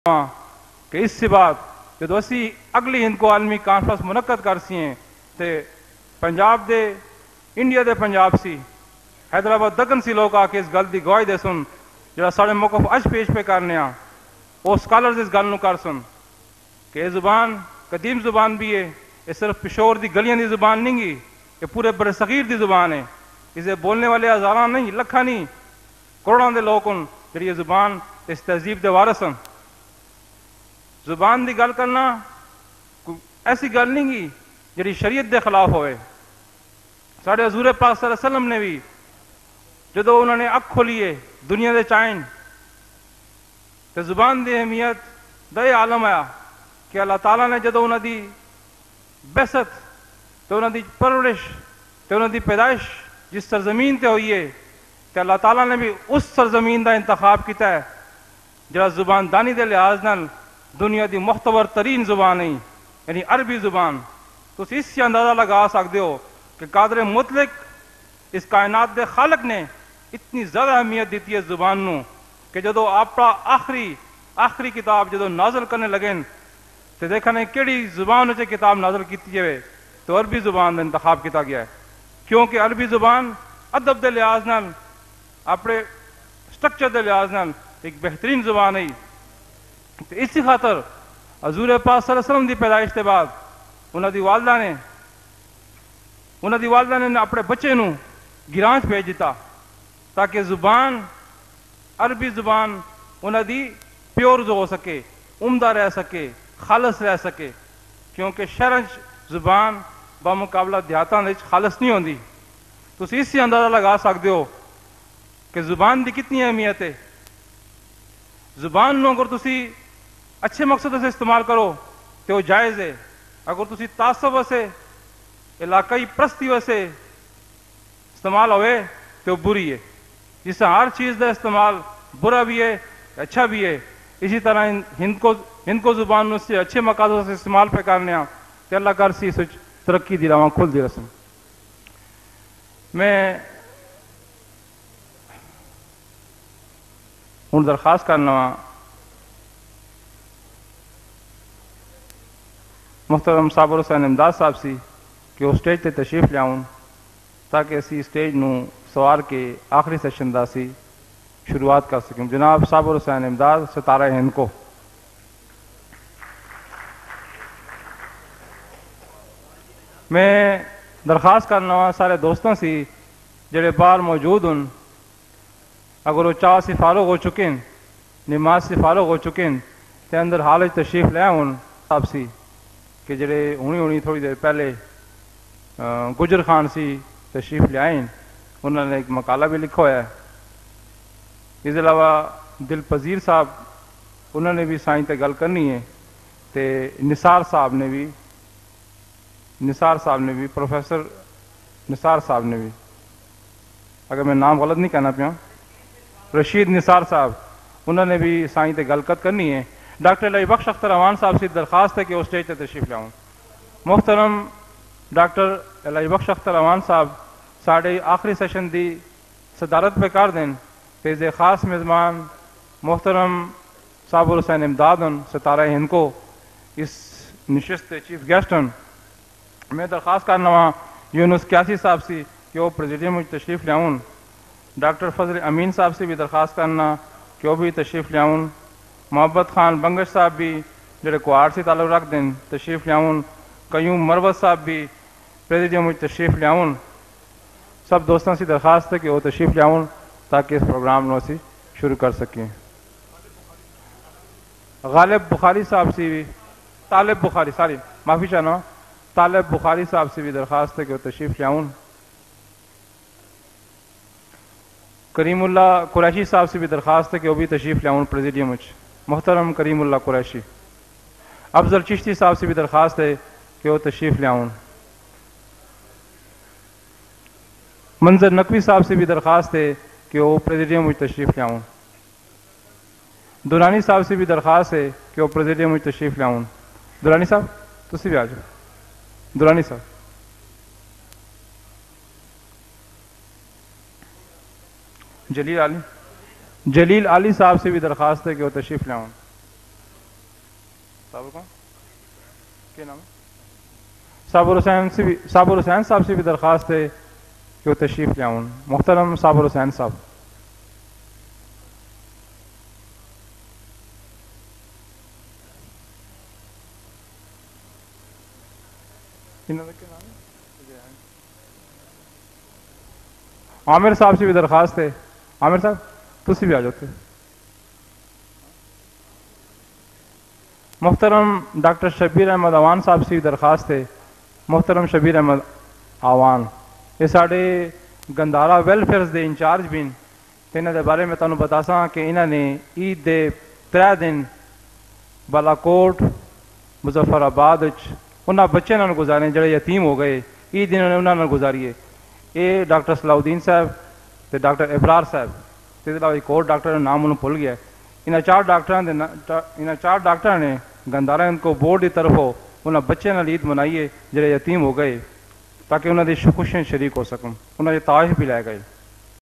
کہ اس سے بعد جدو اسی اگلی ہندکو عالمی کانفرنس منعقد کر سی ہیں تے پنجاب دے انڈیا دے پنجاب سی حیدرآباد دکن سی لوگ آ کے اس گل دی گواہی دے سن جڑا سارے موقف اج پیش پہ کرنے ہاں وہ سکالرز اس گل نو کر سن کہ یہ زبان قدیم زبان بھی ہے، یہ صرف پشور دی گلیاں دی زبان نہیں گی، یہ پورے بر صغیر دی زبان ہے، اسے بولنے والے ہزاراں نہیں لکھاں نہیں کروڑاں دے لوگ ان جڑی یہ زبان اس تہذیب دے وارث ہیں۔ زبان دی گل کرنا ایسی گل نہیں گی جڑی شریعت دے خلاف ہوئے۔ ساڑھے حضور پاک صلی اللہ علیہ وسلم نے بھی جدو انہوں نے اکھ کھولیے دنیا دے چائن تو زبان دی اہمیت دے عالم آیا کہ اللہ تعالیٰ نے جدو انہوں دی بعثت تو انہوں دی پرورش تو انہوں دی پیدائش جس سرزمین تے ہوئی ہے تو اللہ تعالیٰ نے بھی اس سرزمین دا انتخاب کیتا ہے جڑا زبان دانی دے لحاظ نال دنیا دی مختبر ترین زبان ہے، یعنی عربی زبان۔ تو اس سے اندازہ لگا سکتے ہو کہ قادر مطلق اس کائنات دے خالق نے اتنی زیادہ اہمیت دیتی ہے زبان نو کہ جدو آپ آخری کتاب جدو نازل کرنے لگیں تو دیکھا نہیں کیڑی زبان سے کتاب نازل کیتی ہے تو عربی زبان کا انتخاب کیتا گیا ہے، کیونکہ عربی زبان ادب دے لحاظ نال اپنے سٹرکچر دے لحاظ نال ایک بہترین زبان ہے۔ تو اسی خاطر حضور پاک صلی اللہ علیہ وسلم دی پیدائش کے بعد انہوں دی والدہ نے اپنے بچے نو گرانچ بھیج دیتا تاکہ زبان عربی زبان انہوں دی پیور ہو سکے، عمدہ رہ سکے، خالص رہ سکے، کیونکہ شہرچ زبان بمقابلہ دیہاتاں وچ خالص نہیں ہوندی۔ تو اس سے اندازہ لگا سکتے ہو کہ زبان دی کتنی اہمیت ہے۔ زبان نو اگر تسی اچھے مقصد سے استعمال کرو تو وہ جائز ہے، اگر تسی تعصب سے علاقائی پرستی سے استعمال ہوئے تو بری ہے۔ جس سے ہر چیز کا استعمال برا بھی ہے اچھا بھی ہے، اسی طرح ہندکو زبان نو سے اچھے مقاصد سے استعمال پہ کرنے ہاں تو اللہ کر سی سچ ترقی دی راواں کھل دی رسم۔ میں ہوں درخواست کرنا وا محترم صابر حسین امداد صاحب سی کہ وہ سٹیج تے تشریف لیاؤں تاکہ اسی سٹیج نو سوار کے آخری سیشن دا سی شروعات کر سکیں۔ جناب صابر حسین امداد ستارہ ہندکو۔ میں درخواست کرنا وا سارے دوستوں سی جڑے باہر موجود ہوں اگر وہ چاہ سے فارغ ہو چکے ہیں، نماز سے فارغ ہو چکے ہیں تے اندر حال تشریف لے آؤں صاحب سی کہ جڑے ہونی تھوڑی دیر پہلے گجر خان سی تشریف لے آئیں، انہوں نے ایک مقالہ بھی لکھا ہوا ہے۔ اس علاوہ دل پذیر صاحب انہوں نے بھی سائیں تے گل کرنی ہے تے نثار صاحب نے بھی پروفیسر نثار صاحب نے بھی، اگر میں نام غلط نہیں کہنا پیا، رشید نثار صاحب انہوں نے بھی سائیں تے گلکت کرنی ہے۔ ڈاکٹر الہی بخش اختر امان صاحب سے درخواست ہے کہ وہ سٹیج تے تشریف لاؤں۔ محترم ڈاکٹر الہی بخش اختر امان صاحب ساڑھے آخری سیشن دی صدارت پہ کر دیں، پیز خاص میزبان محترم صابر حسین امداد ستارہ ہندکو اس نشست چیف گیسٹ ہیں۔ میں درخواست کرنا وا یونس کیاسی صاحب سی کہ وہ پریزیڈیم میں تشریف لیاؤں۔ ڈاکٹر فضل امین صاحب سے بھی درخواست کرنا کہ وہ بھی تشریف لیاؤں۔ محبت خان بنگش صاحب بھی جڑے کوہاڑ سے تعلق رکھ دیں تشریف لیاؤں۔ قیوم مروت صاحب بھی پریزیڈیم میں تشریف لیاؤں۔ سب دوستوں سے درخواست ہے کہ وہ تشریف لیاؤں تاکہ اس پروگرام نو اسی شروع کر سکیں۔ غالب بخاری صاحب سے بھی طالب بخاری صاحب سے بھی درخواست ہے کہ وہ تشریف لیاؤں۔ کریم اللہ قریشی صاحب سے بھی درخواست ہے کہ وہ بھی تشریف لیاؤں پریزیڈیم میں۔ محترم کریم اللہ قریشی۔ افضل چشتی صاحب سے بھی درخواست ہے کہ وہ تشریف لیاؤں۔ منظر نقوی صاحب سے بھی درخواست ہے کہ وہ پریزیڈیم میں تشریف لیاؤں۔ دورانی صاحب سے بھی درخواست ہے کہ وہ پریزیڈیم میں تشریف لیاؤں۔ دورانی صاحب تسی بھی آ جاؤ۔ دورانی صاحب۔ جلیل علی صاحب سے بھی درخواست ہے کہ وہ تشریف لاؤں۔ صابر کون کیا نام صابر حسین صاحب سے بھی درخواست ہے کہ وہ تشریف لے آؤں. محترم صابر حسین صاحب. عامر صاحب سے بھی درخواست ہے. عامر صاحب تسی بھی آ جاتے. محترم ڈاکٹر شبیر احمد آوان صاحب سے بھی درخواست ہے. محترم شبیر احمد آوان یہ ساڑے گندارا ویلفیئرز دے انچارج بھی تو انہوں دے بارے میں تمہیں بتا سا کہ انہوں نے عید دے 3 دن بالاکوٹ مظفر آباد انہاں بچے نے گزارے جڑے یتیم ہو گئے. عید انہوں نے گزاری ہے. یہ ڈاکٹر زیاؤدین صاحب تے ڈاکٹر ابرار صاحب تے ایک اور ڈاکٹر نام انہوں بھول گیا. انہاں 4 ڈاکٹر نے گندارا ان کو بورڈ کی طرفوں انہاں بچے نال عید منائی ہے جڑے یتیم ہو گئے تاکہ انہوں نے خوشیاں شریک ہو سکوں. انہوں نے تاج بھی لے گئے.